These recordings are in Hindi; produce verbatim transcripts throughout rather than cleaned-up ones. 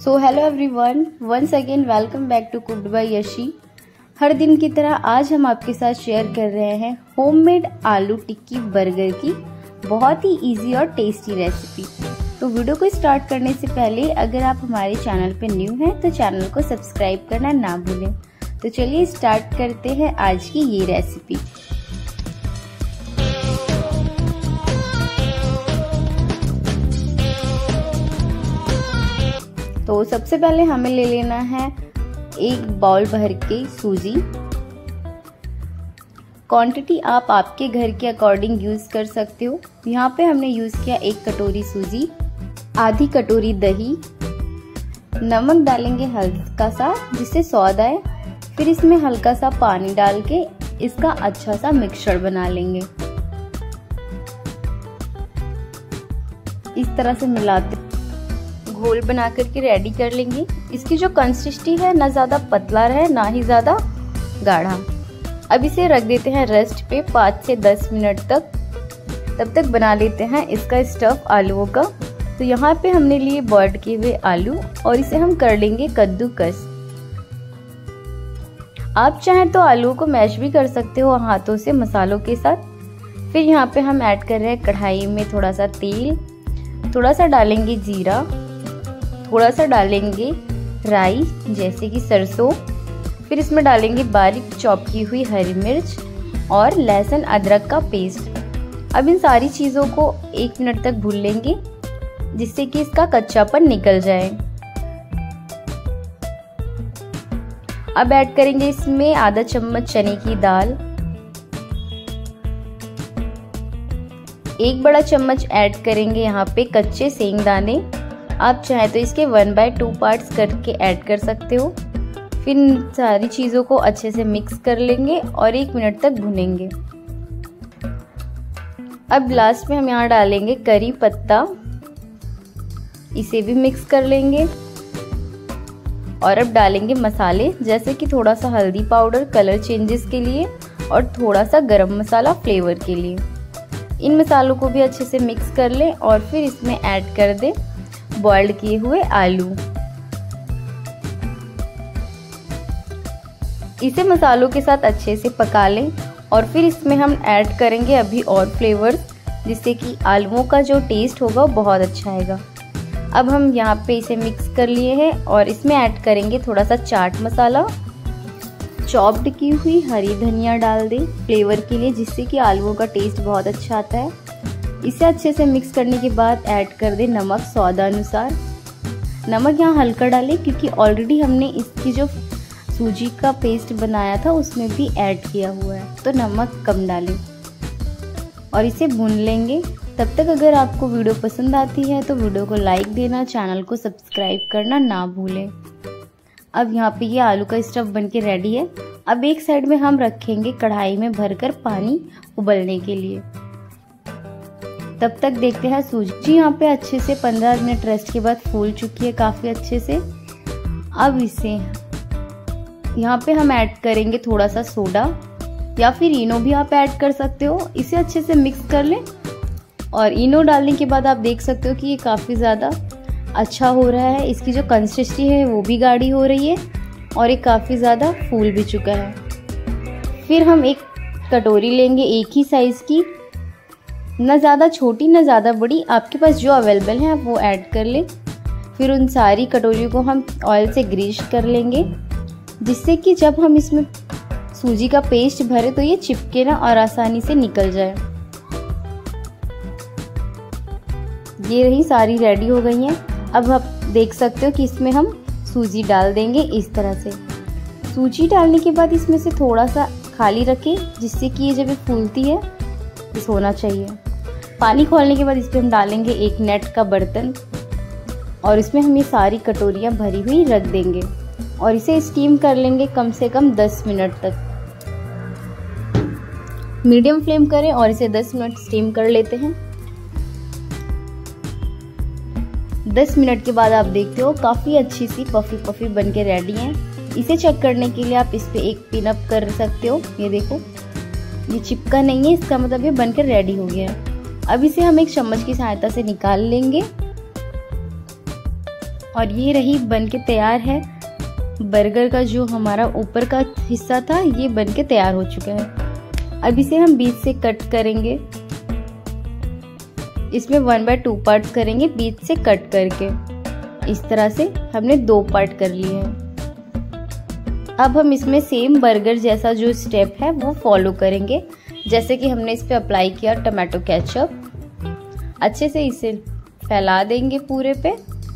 So hello everyone, once again welcome back to cooked by Yashi. हर दिन की तरह आज हम आपके साथ शेयर कर रहे हैं होममेड आलू टिक्की बर्गर की बहुत ही इजी और टेस्टी रेसिपी। तो वीडियो को स्टार्ट करने से पहले अगर आप हमारे चैनल पे न्यू हैं तो चैनल को सब्सक्राइब करना ना भूलें। तो चलिए स्टार्ट करते हैं आज की ये रेसिपी। तो सबसे पहले हमें ले लेना है एक बाउल भर के सूजी। क्वांटिटी आप आपके घर के अकॉर्डिंग यूज कर सकते हो। यहाँ पे हमने यूज किया एक कटोरी सूजी, आधी कटोरी दही, नमक डालेंगे हल्का सा जिससे स्वाद आए। फिर इसमें हल्का सा पानी डाल के इसका अच्छा सा मिक्सचर बना लेंगे। इस तरह से मिलाते घोल बना करके रेडी कर लेंगे। इसकी जो कंसिस्टेंसी है ना ज्यादा पतला रहे ना ही ज्यादा गाढ़ा। अब इसे रख देते हैं रेस्ट पे पाँच से दस मिनट तक। तब तक बना लेते हैं इसका स्टफ आलूओं का। तो यहाँ पे हमने लिए बॉइल्ड किए हुए आलू और इसे हम कर लेंगे कद्दूकस। आप चाहें तो आलूओं को मैश भी कर सकते हो हाथों से मसालों के साथ। फिर यहाँ पे हम ऐड कर रहे हैं कढ़ाई में थोड़ा सा तेल, थोड़ा सा डालेंगे जीरा, थोड़ा सा डालेंगे राई जैसे कि सरसों। फिर इसमें डालेंगे बारीक चॉप की हुई हरी मिर्च और लहसुन अदरक का पेस्ट। अब इन सारी चीज़ों को एक मिनट तक भून लेंगे जिससे कि इसका कच्चापन निकल जाए। अब ऐड करेंगे इसमें आधा चम्मच चने की दाल, एक बड़ा चम्मच ऐड करेंगे यहाँ पे कच्चे सेंगदाने। आप चाहे तो इसके वन बाय टू पार्ट्स करके ऐड कर सकते हो। फिर सारी चीज़ों को अच्छे से मिक्स कर लेंगे और एक मिनट तक भुनेंगे। अब लास्ट में हम यहाँ डालेंगे करी पत्ता, इसे भी मिक्स कर लेंगे। और अब डालेंगे मसाले जैसे कि थोड़ा सा हल्दी पाउडर कलर चेंजेस के लिए और थोड़ा सा गरम मसाला फ्लेवर के लिए। इन मसालों को भी अच्छे से मिक्स कर लें और फिर इसमें ऐड कर दें बॉइल्ड किए हुए आलू। इसे मसालों के साथ अच्छे से पका लें और फिर इसमें हम ऐड करेंगे अभी और फ्लेवर्स जिससे कि आलूओं का जो टेस्ट होगा बहुत अच्छा आएगा। अब हम यहाँ पे इसे मिक्स कर लिए हैं और इसमें ऐड करेंगे थोड़ा सा चाट मसाला, चॉप्ड की हुई हरी धनिया डाल दें फ्लेवर के लिए जिससे कि आलूओं का टेस्ट बहुत अच्छा आता है। इसे अच्छे से मिक्स करने के बाद ऐड कर दें नमक स्वादानुसार। नमक यहाँ हल्का डालें क्योंकि ऑलरेडी हमने इसकी जो सूजी का पेस्ट बनाया था उसमें भी ऐड किया हुआ है, तो नमक कम डालें और इसे भून लेंगे। तब तक अगर आपको वीडियो पसंद आती है तो वीडियो को लाइक देना, चैनल को सब्सक्राइब करना ना भूलें। अब यहाँ पे ये आलू का स्टफ बनके रेडी है। अब एक साइड में हम रखेंगे कढ़ाई में भरकर पानी उबलने के लिए। तब तक देखते हैं सूजी यहाँ पे अच्छे से पंद्रह मिनट रेस्ट के बाद फूल चुकी है काफी अच्छे से। अब इसे यहाँ पे हम ऐड करेंगे थोड़ा सा सोडा या फिर इनो भी आप ऐड कर सकते हो। इसे अच्छे से मिक्स कर लें और इनो डालने के बाद आप देख सकते हो कि ये काफी ज्यादा अच्छा हो रहा है। इसकी जो कंसिस्टेंसी है वो भी गाढ़ी हो रही है और ये काफी ज्यादा फूल भी चुका है। फिर हम एक कटोरी लेंगे एक ही साइज की, ना ज़्यादा छोटी ना ज़्यादा बड़ी, आपके पास जो अवेलेबल है आप वो ऐड कर लें। फिर उन सारी कटोरियों को हम ऑयल से ग्रीस कर लेंगे जिससे कि जब हम इसमें सूजी का पेस्ट भरे तो ये चिपके ना और आसानी से निकल जाए। ये रही सारी रेडी हो गई हैं। अब आप देख सकते हो कि इसमें हम सूजी डाल देंगे इस तरह से। सूजी डालने के बाद इसमें से थोड़ा सा खाली रखें जिससे कि ये जब ये फूलती है इस होना चाहिए। पानी खोलने के बाद इस पर हम डालेंगे एक नेट का बर्तन और इसमें हम ये सारी कटोरियाँ भरी हुई रख देंगे और इसे स्टीम कर लेंगे कम से कम दस मिनट तक। मीडियम फ्लेम करें और इसे दस मिनट स्टीम कर लेते हैं। दस मिनट के बाद आप देखते हो काफ़ी अच्छी सी पफी पफी बन के रेडी हैं। इसे चेक करने के लिए आप इस पर एक पिन अप कर सकते हो। ये देखो ये चिपका नहीं है, इसका मतलब ये बनकर रेडी हो गया है। अब इसे हम एक चम्मच की सहायता से निकाल लेंगे और ये रही बन के तैयार है। बर्गर का जो हमारा ऊपर का हिस्सा था ये बन के तैयार हो चुका है। अब इसे हम बीच से कट करेंगे। इसमें वन बाय टू पार्ट करेंगे बीच से कट करके। इस तरह से हमने दो पार्ट कर लिए हैं। अब हम इसमें सेम बर्गर जैसा जो स्टेप है वो फॉलो करेंगे, जैसे कि हमने इस पे अप्लाई किया टमाटो केचप। अच्छे से इसे फैला देंगे पूरे पे।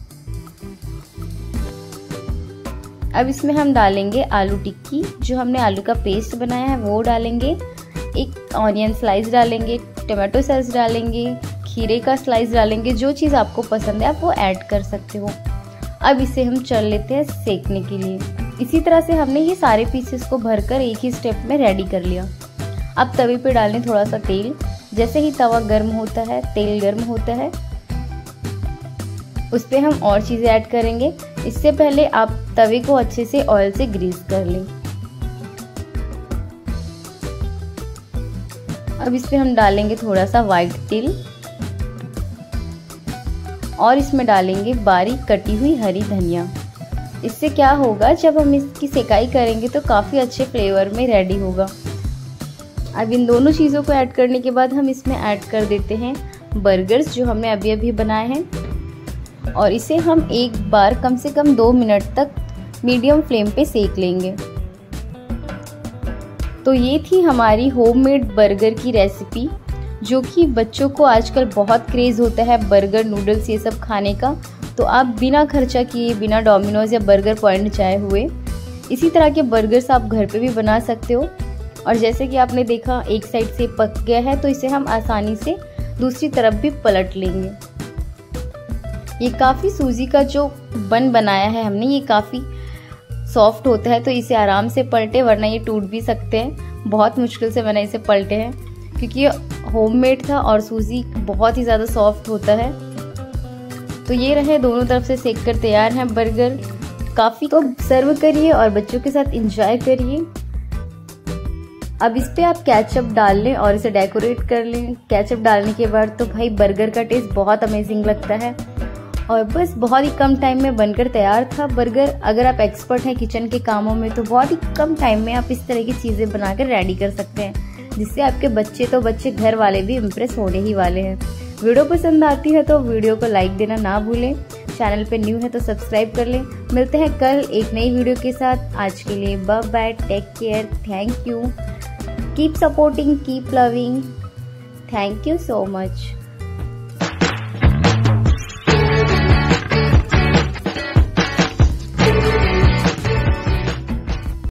अब इसमें हम डालेंगे आलू टिक्की, जो हमने आलू का पेस्ट बनाया है वो डालेंगे। एक ऑनियन स्लाइस डालेंगे, टमाटो सॉस डालेंगे, खीरे का स्लाइस डालेंगे। जो चीज़ आपको पसंद है आप वो ऐड कर सकते हो। अब इसे हम चल लेते हैं सेकने के लिए। इसी तरह से हमने ये सारे पीसेस को भरकर एक ही स्टेप में रेडी कर लिया। अब तवे पे डालें थोड़ा सा तेल। जैसे ही तवा गर्म होता है, तेल गर्म होता है, उस पर हम और चीज़ें ऐड करेंगे। इससे पहले आप तवे को अच्छे से ऑयल से ग्रीस कर लें। अब इस पे हम डालेंगे थोड़ा सा वाइट तिल और इसमें डालेंगे बारीक कटी हुई हरी धनिया। इससे क्या होगा, जब हम इसकी सेकाई करेंगे तो काफ़ी अच्छे फ्लेवर में रेडी होगा। अब इन दोनों चीज़ों को ऐड करने के बाद हम इसमें ऐड कर देते हैं बर्गर्स जो हमने अभी अभी बनाए हैं, और इसे हम एक बार कम से कम दो मिनट तक मीडियम फ्लेम पे सेक लेंगे। तो ये थी हमारी होममेड बर्गर की रेसिपी, जो कि बच्चों को आजकल बहुत क्रेज़ होता है बर्गर, नूडल्स ये सब खाने का। तो आप बिना खर्चा किए, बिना डोमिनोज या बर्गर पॉइंट जाए हुए इसी तरह के बर्गर्स आप घर पे भी बना सकते हो। और जैसे कि आपने देखा एक साइड से पक गया है, तो इसे हम आसानी से दूसरी तरफ भी पलट लेंगे। ये काफ़ी सूजी का जो बन बनाया है हमने, ये काफ़ी सॉफ्ट होता है, तो इसे आराम से पलटे, वरना ये टूट भी सकते हैं। बहुत मुश्किल से मैंने इसे पलटे हैं क्योंकि ये होममेड था और सूजी बहुत ही ज़्यादा सॉफ्ट होता है। तो ये रहे दोनों तरफ से सेक कर तैयार हैं बर्गर। काफ़ी को सर्व करिए और बच्चों के साथ एंजॉय करिए। अब इस पे आप केचप डाल लें और इसे डेकोरेट कर लें। केचप डालने के बाद तो भाई बर्गर का टेस्ट बहुत अमेजिंग लगता है। और बस बहुत ही कम टाइम में बनकर तैयार था बर्गर। अगर आप एक्सपर्ट हैं किचन के कामों में तो बहुत ही कम टाइम में आप इस तरह की चीज़ें बनाकर रेडी कर सकते हैं, जिससे आपके बच्चे तो बच्चे घर वाले भी इम्प्रेस होने ही वाले हैं। वीडियो पसंद आती है तो वीडियो को लाइक देना ना भूलें। चैनल पे न्यू है तो सब्सक्राइब कर लें। मिलते हैं कल एक नई वीडियो के साथ। आज के लिए bye bye, take care, thank you, keep supporting, keep loving, thank you so much.